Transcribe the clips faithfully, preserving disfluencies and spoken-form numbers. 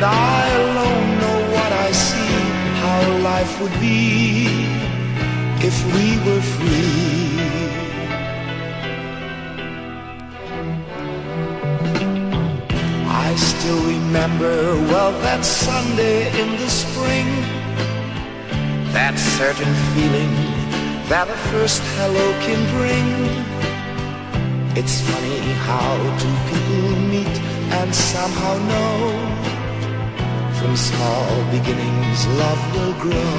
And I alone know what I see, how life would be if we were free. I still remember well that Sunday in the spring, that certain feeling that a first hello can bring. It's funny how two people meet and somehow know from small beginnings love will grow.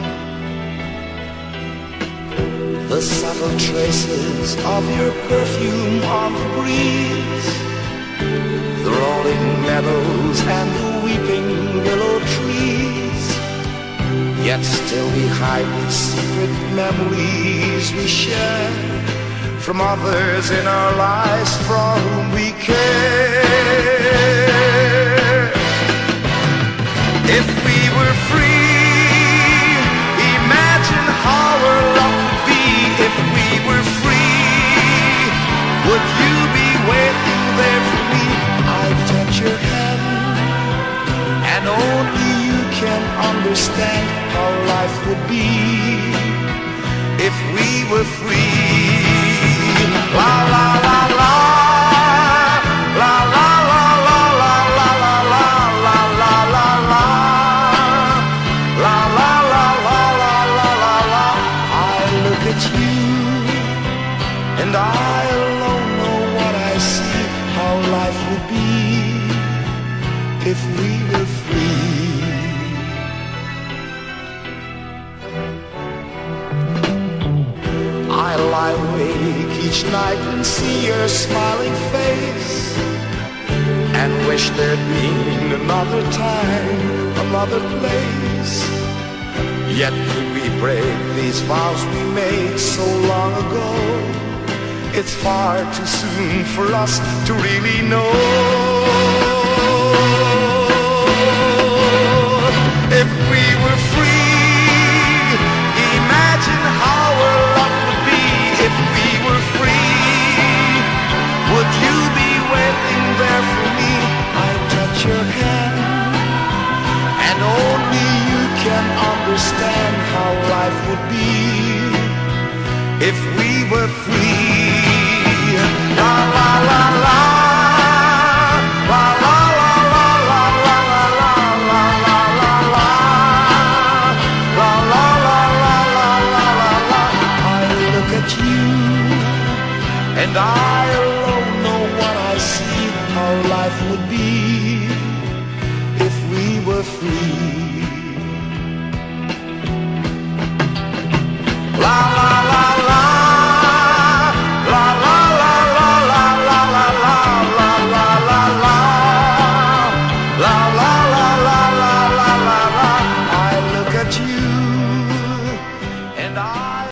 The subtle traces of your perfume on the breeze, the rolling meadows and the weeping willow trees, yet still we hide the secret memories we share from others in our lives for whom we care. If we were free, imagine how our love would be. If we were free, would you be waiting there for me? I'd touch your hand, and only you can understand how life would be if we were free. La la la la, la la la la la la la la la la la la, la la la la la la la la. I look at you, and I alone know what I see, how life would be if we were free. I lie awake each night and see your smiling face, and wish there'd been another time, another place. Yet could we break these vows we made so long ago? It's far too soon for us to really know.